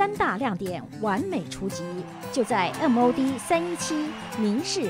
三大亮点完美出击，就在 MOD 317民视。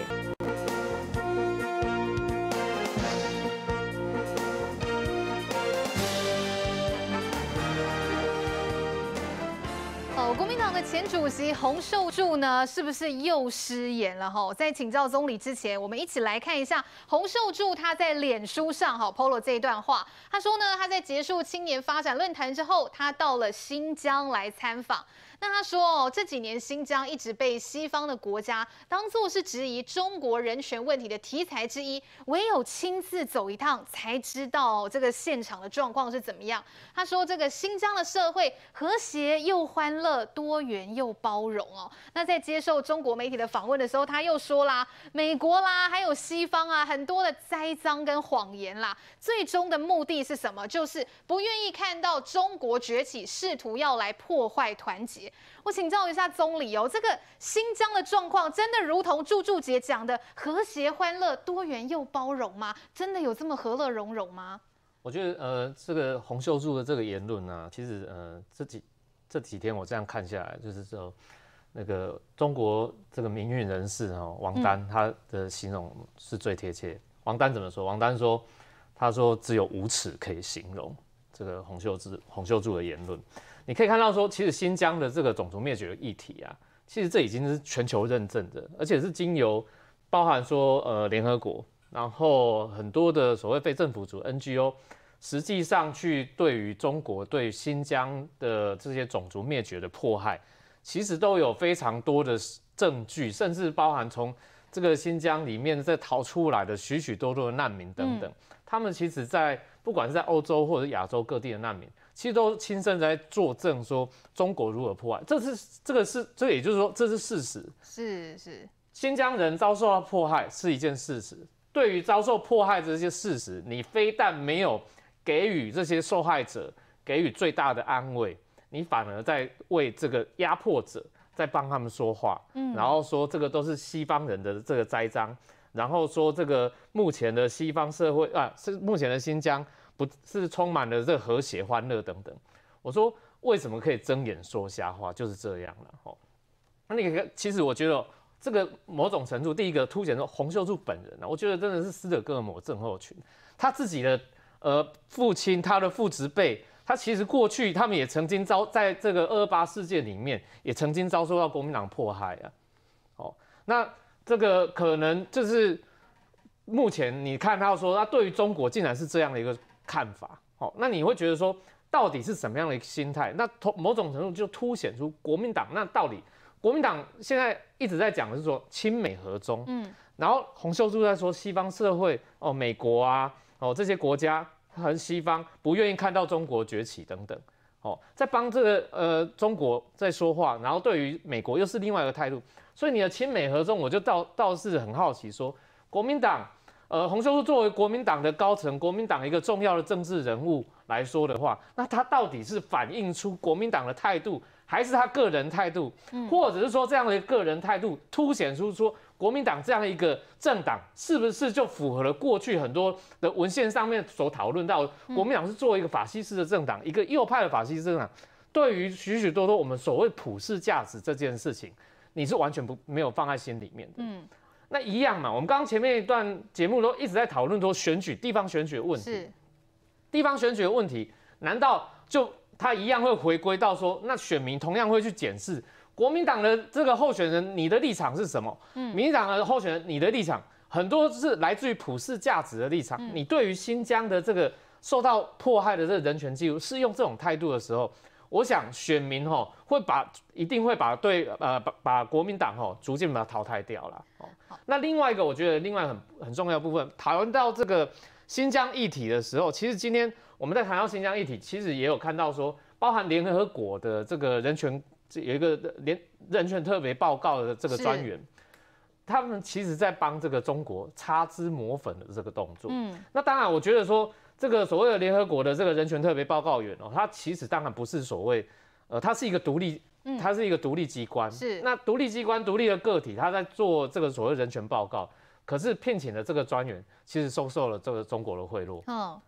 国民党的前主席洪秀柱呢，是不是又失言了？在请教总理之前，我们一起来看一下洪秀柱他在脸书上PO 了这一段话。他说呢，他在结束青年发展论坛之后，他到了新疆来参访。那他说这几年新疆一直被西方的国家当作是质疑中国人权问题的题材之一，唯有亲自走一趟才知道这个现场的状况是怎么样。他说这个新疆的社会和谐又欢乐、多元又包容哦。那在接受中国媒体的访问的时候，他又说啦，美国啦，还有西方啊，很多的栽赃跟谎言啦，最终的目的是什么？就是不愿意看到中国崛起，试图要来破坏团结。我请教一下总理哦，这个新疆的状况真的如同柱姐讲的和谐、欢乐、多元又包容吗？真的有这么和乐融融吗？ 我觉得这个洪秀柱的这个言论啊，其实这几天我这样看下来，就是说那个中国这个民运人士王丹他的形容是最贴切。王丹怎么说？王丹说，他说只有无耻可以形容这个洪秀柱的言论。你可以看到说，其实新疆的这个种族灭绝的议题啊，其实这已经是全球认证的，而且是经由包含说联合国，然后很多的所谓非政府组 NGO， 实际上去对于中国对新疆的这些种族灭绝的迫害，其实都有非常多的证据，甚至包含从这个新疆里面再逃出来的许许多多的难民等等，他们其实在不管是在欧洲或者亚洲各地的难民，其实都亲身在作证说中国如何迫害，这也就是说这是事实。 是， 新疆人遭受到迫害是一件事实。对于遭受迫害的这些事实，你非但没有给予这些受害者给予最大的安慰，你反而在为这个压迫者在帮他们说话，然后说这个都是西方人的这个栽赃，然后说这个目前的西方社会是目前的新疆不是充满了这个和谐欢乐等等。我说为什么可以睁眼说瞎话，就是这样了。那其实我觉得这个某种程度，第一个凸显出洪秀柱本人我觉得真的是斯德哥尔摩症候群。他自己的父亲，他的父执辈，他其实过去他们也曾经在这个228事件里面，也曾经遭受到国民党迫害啊。那这个可能就是目前你看到说，他对于中国竟然是这样的一个看法。那你会觉得说，到底是什么样的一个心态？那某种程度就凸显出国民党那到底。国民党现在一直在讲的是说亲美和中，然后洪秀柱在说西方社会美国啊这些国家和西方不愿意看到中国崛起等等，在帮这个中国在说话，然后对于美国又是另外一个态度，所以你的亲美和中，我就倒是很好奇说，国民党洪秀柱作为国民党的高层，国民党一个重要的政治人物来说的话，那他到底是反映出国民党的态度？还是他个人态度，或者是说这样的一个个人态度凸显出说国民党这样一个政党是不是就符合了过去很多的文献上面所讨论到国民党是作为一个法西斯的政党，一个右派的法西斯政党，对于许许多多我们所谓普世价值这件事情，你是完全没有放在心里面的。那一样嘛，我们刚刚前面一段节目都一直在讨论说地方选举的问题，地方选举的问题，难道就他一样会回归到说，那选民同样会去检视国民党的这个候选人，你的立场是什么？民进党的候选人，你的立场很多是来自于普世价值的立场。你对于新疆的这个受到迫害的这个人权记录是用这种态度的时候，我想选民一定会把国民党逐渐把它淘汰掉了。那另外一个，我觉得另外很重要的部分，讨论到这个新疆议题的时候，其实今天我们在谈到新疆议题，其实也有看到说，包含联合国的这个人权有一个人权特别报告的这个专员，他们其实在帮这个中国擦脂抹粉的这个动作。那当然，我觉得说这个所谓的联合国的这个人权特别报告员他其实当然不是所谓它是一个独立。它是一个独立机关，那独立机关、独立的个体，他在做这个所谓人权报告，可是聘请的这个专员其实收受了这个中国的贿赂。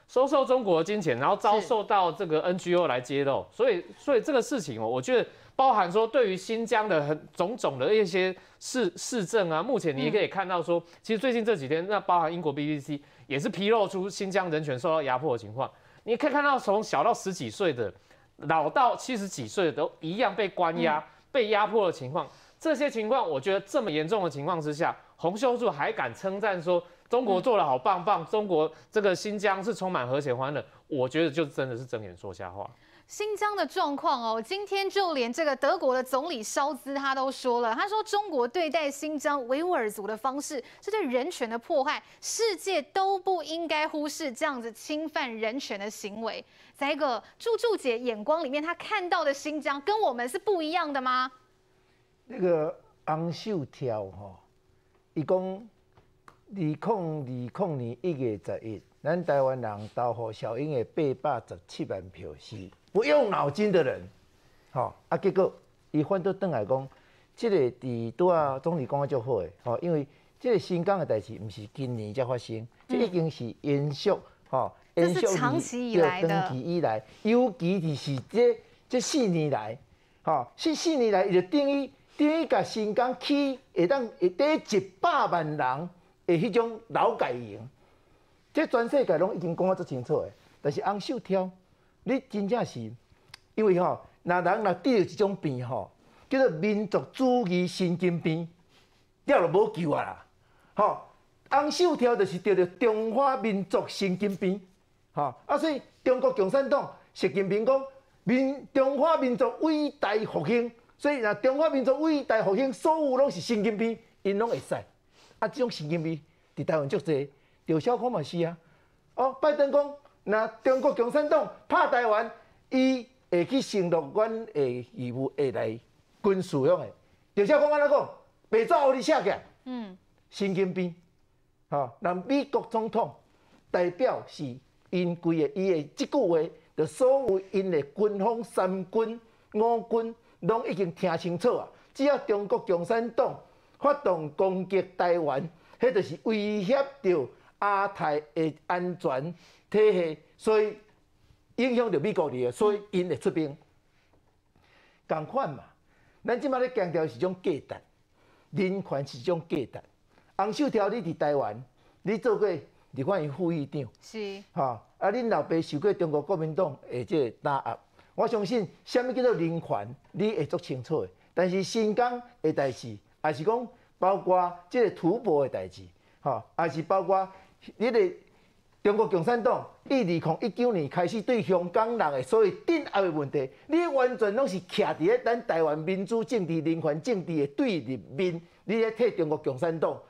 收受中国的金钱，然后遭受到这个 NGO 来揭露，所以这个事情我觉得包含说对于新疆的种种的一些市政啊，目前你也可以看到说，其实最近这几天，那包含英国 BBC 也是披露出新疆人权受到压迫的情况，你可以看到从小到10几岁的，老到70几岁的都一样被关押、被压迫的情况，这些情况我觉得这么严重的情况之下，洪秀柱还敢称赞说。中国做得好棒棒，中国这个新疆是充满和谐欢乐，我觉得就真的是睁眼说瞎话。 新疆的状况哦，今天就连这个德国的总理肖兹他都说了，他说中国对待新疆维吾尔族的方式是对人权的迫害，世界都不应该忽视这样子侵犯人权的行为。在一个柱姐眼光里面，他看到的新疆跟我们是不一样的吗？ 那个洪秀跳哈，伊讲。2020年1月11日，咱台湾人投给小英的817万票是不用脑筋的人，结果伊反倒转来讲，这个拄啊总理讲啊足好的，因为这个新疆的代志，毋是今年才发生，这已经是延续， 延续长期以来的， 长期以来，尤其是这4年来，4年来，伊就等于甲新疆起会第100万人。的迄种劳改营，这全世界拢已经讲啊足清楚的。但是洪秀跳，你真正是，因为若人得到一种病叫做民族主义神经病，了就无救啊啦。洪秀跳就是得中华民族神经病，所以中国共产党习近平讲中华民族伟大复兴，所以若中华民族伟大复兴，所有拢是神经病，因拢会使。这种神经病伫台湾足侪，赵少康嘛是啊。拜登讲，若中国共产党拍台湾，伊会去承诺阮的义务，会来军事用的。赵少康安怎讲？白纸互你写起来。神经病。那美国总统代表是因规个伊的即句话，就所有因的军方3军、5军，拢已经听清楚啊。只要中国共产党发动攻击台湾，迄就是威胁到亚太的安全体系，所以影响到美国的，所以因会出兵。同款嘛，咱即摆咧强调是种价值，人权是种价值。洪秀跳，你伫台湾，你做过立法院副议长， 是恁老爸受过中国国民党的这个打压，我相信什么叫做人权，你会足清楚的。但是新疆的代志。也是讲，包括即个吐蕃的代志，也是包括你个中国共产党以2019年开始对香港人的所谓镇压的问题，你完全拢是徛伫咧咱台湾民主政治、人权政治的对立面，你咧替中国共产党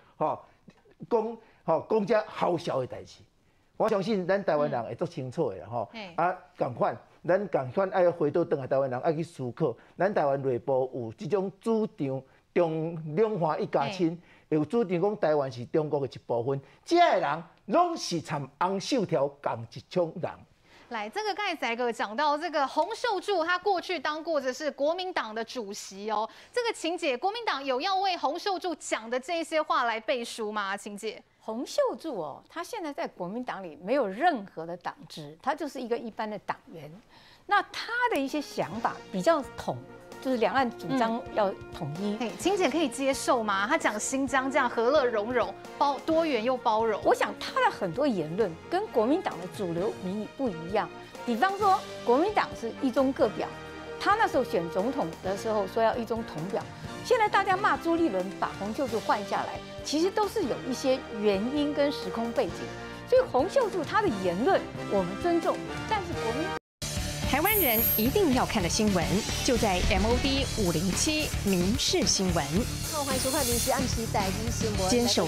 讲遮好笑的代志。我相信咱台湾人会足清楚的同款，咱同款爱回到转来台湾人爱去思考，咱台湾内部有即种主张。两岸一家亲，有主张讲台湾是中国的一部分，这些人拢是参洪秀跳同一种人。 来，这个刚才仔哥讲到这个洪秀柱，他过去当过的是国民党的主席哦。这个晴姐，国民党有要为洪秀柱讲的这些话来背书吗？晴姐， 洪秀柱哦，他现在在国民党里没有任何的党职，他就是一个一般的党员。那他的一些想法比较就是两岸主张要统一， 晴姐可以接受吗？他讲新疆这样和乐融融、多元又包容， 我想他的很多言论跟国民党的主流民意不一样。比方说，国民党是一中各表，他那时候选总统的时候说要一中同表，现在大家骂朱立伦把洪秀柱换下来，其实都是有一些原因跟时空背景。所以洪秀柱他的言论我们尊重，但是国民台湾人一定要看的新闻，就在 MOD 507民事新闻。 好，欢迎收看《民事暗时代志新闻》。 坚守